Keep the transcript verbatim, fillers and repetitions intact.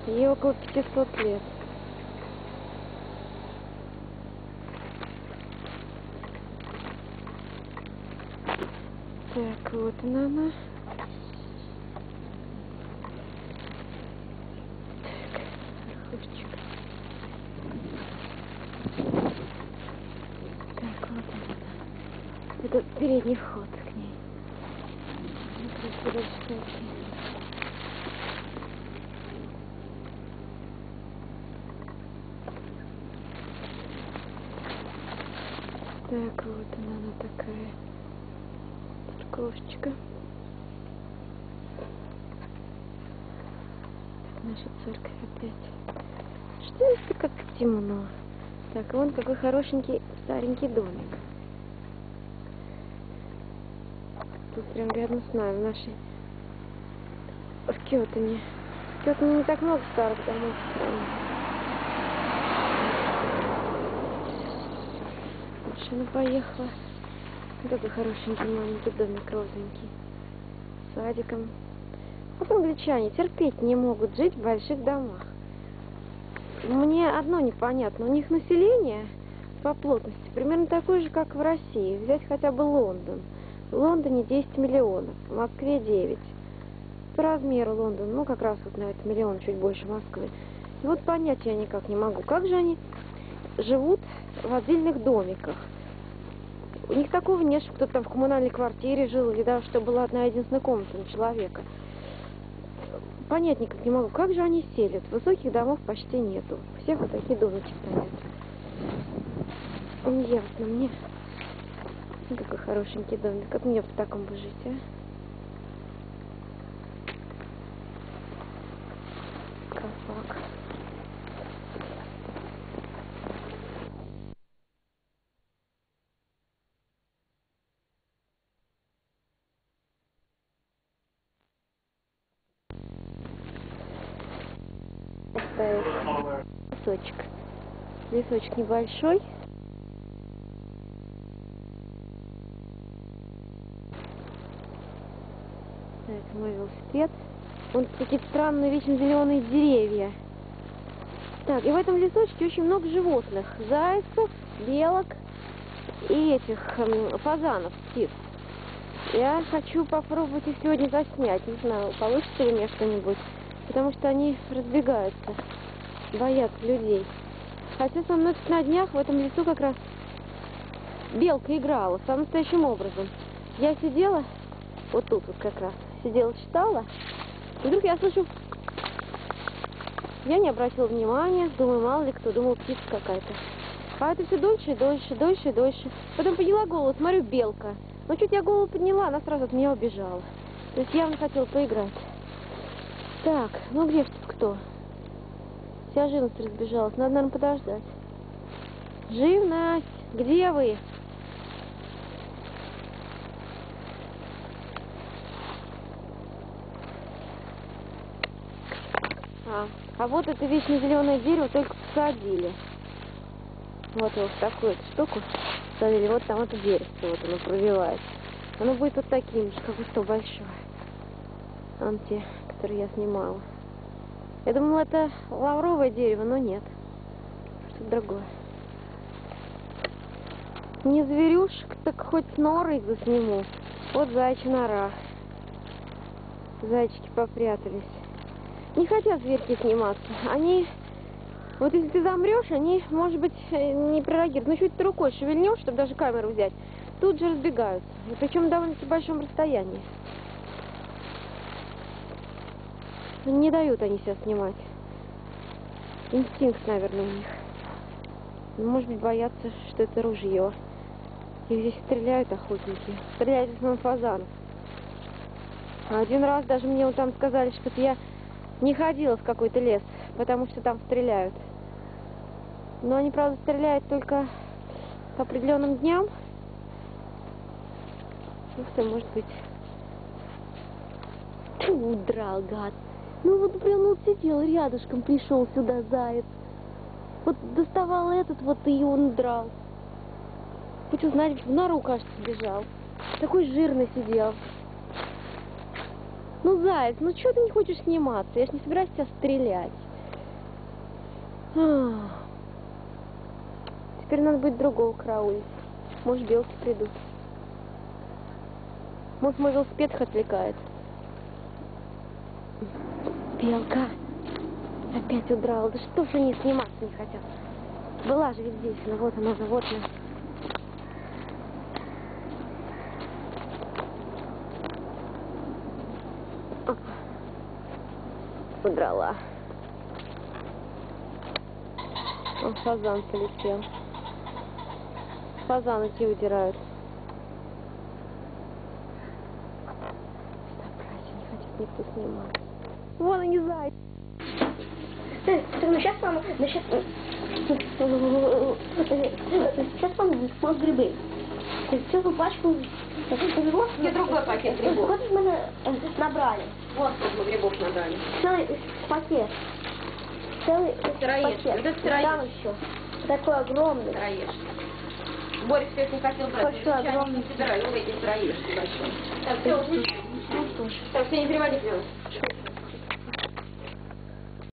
Ей около пятисот лет. Так, вот она она. Так, верхушечка. Так, вот она. Это передний вход к ней. Красивая штуки. Так, вот она, она такая. Церковочка. Так, наша церковь опять. Что это как темно? Так, вон какой хорошенький старенький домик. Тут прям рядом с нами, в нашей... В Кётане. В Кётане не так много старых домов. Машина поехала. Такой хорошенький маленький домик, розовенький. С садиком. Вот англичане терпеть не могут жить в больших домах. Мне одно непонятно. У них население по плотности примерно такое же, как в России. Взять хотя бы Лондон. В Лондоне десять миллионов, в Москве девять. По размеру Лондон, ну как раз вот на этот миллион, чуть больше Москвы. И вот понять я никак не могу, как же они живут в отдельных домиках. У них такого нет, что кто-то там в коммунальной квартире жил, или даже что была одна единственная комната на человека. Понять никак не могу, как же они селят. Высоких домов почти нету. У всех вот такие домики стоят. Неясно мне. Какой хорошенький домик. Как мне в таком бы жить, а? Кафак. Поставить лесочек. Лесочек небольшой. Это мой велосипед. Вон какие-то странные вечно зеленые деревья. Так, и в этом лесочке очень много животных. Зайцев, белок и этих эм, фазанов, птиц. Я хочу попробовать их сегодня заснять. Не знаю, получится ли мне что-нибудь. Потому что они разбегаются, боятся людей. Хотя со мной на днях в этом лесу как раз белка играла самым настоящим образом. Я сидела, вот тут вот как раз, сидела, читала, и вдруг я слышу... Я не обратила внимания, думаю, мало ли кто, думал, птица какая-то. А это все дольше и дольше, дольше и дольше. Потом подняла голову, смотрю, белка. Но чуть я голову подняла, она сразу от меня убежала. То есть явно хотела поиграть. Так, ну где тут кто? Вся живность разбежалась, надо, наверное, подождать. Живность, где вы? А, а вот это вечно зеленое дерево только посадили. Вот его в такую эту штуку посадили. Вот там это дерево, вот оно пробивается. Оно будет вот таким же, как и то большое. Вон те, которые я снимала. Я думала, это лавровое дерево, но нет. Что-то другое. Не зверюшек, так хоть с норой засниму. Вот зайчья нора. Зайчики попрятались. Не хотят зверьки сниматься. Они, вот если ты замрешь, они, может быть, не прореагируют. Но чуть ты рукой шевельнешь, чтобы даже камеру взять, тут же разбегаются. И причем на довольно-таки большом расстоянии. Не дают они себя снимать. Инстинкт, наверное, у них. Может быть, боятся, что это ружье. Их здесь стреляют охотники. Стреляют в основном фазанов. Один раз даже мне вот там сказали, что я не ходила в какой-то лес, потому что там стреляют. Но они, правда, стреляют только по определенным дням. Ух ты, может быть. Тьфу, удрал, гад. Ну вот прям вот сидел рядышком, пришел сюда заяц. Вот доставал этот вот и он драл. Хочу знать, в нору, кажется, бежал. Такой жирный сидел. Ну, заяц, ну что ты не хочешь сниматься? Я ж не собираюсь тебя стрелять. Теперь надо будет другого караулить. Может, белки придут. Может, мой велосипед их отвлекает. Белка опять удрала. Да что же они сниматься не хотят? Была же ведь здесь. Ну вот она, вот она. Удрала. Он фазан полетел. Фазаны те удирают. Стоп, не хотят никто снимать. Вон они зайцы. Ну сейчас мама, ну сейчас, сейчас мама несла грибы. Целую пачку грибов. Где другой пакет грибов? Вот мы набрали. Вот сколько мы грибов набрали. Целый пакет. Целый Сыроежки. пакет. Вот это сыроежки. Там еще. Такой огромный. Сыроежки. Борис все не хотел брать. Большой, огромный. Не собираю. Вот эти сыроежки большие. Так, все, так, все, не переводи, пожалуйста.